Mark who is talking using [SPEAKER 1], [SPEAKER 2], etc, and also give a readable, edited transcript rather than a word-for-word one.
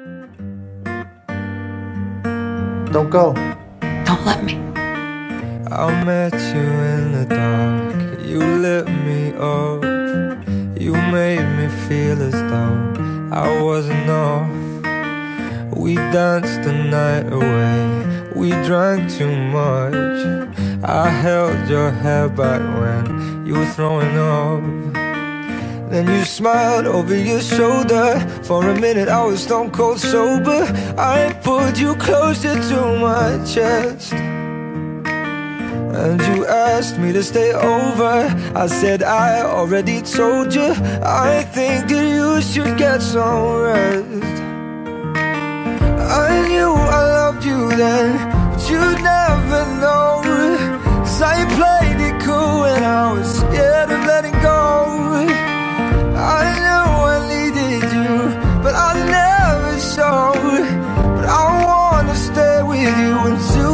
[SPEAKER 1] Don't go.
[SPEAKER 2] Don't let me.
[SPEAKER 3] I met you in the dark, you lit me up. You made me feel as though I wasn't off. We danced the night away, we drank too much. I held your hair back when you were throwing up. Then you smiled over your shoulder. For a minute I was stone cold sober. I pulled you closer to my chest, and you asked me to stay over. I said I already told you, I think that you should get some rest. I knew I loved you then, but you'd never know. 'Cause I played it cool and I was scared of letting go. I knew I needed you, but I never showed. But I wanna stay with you until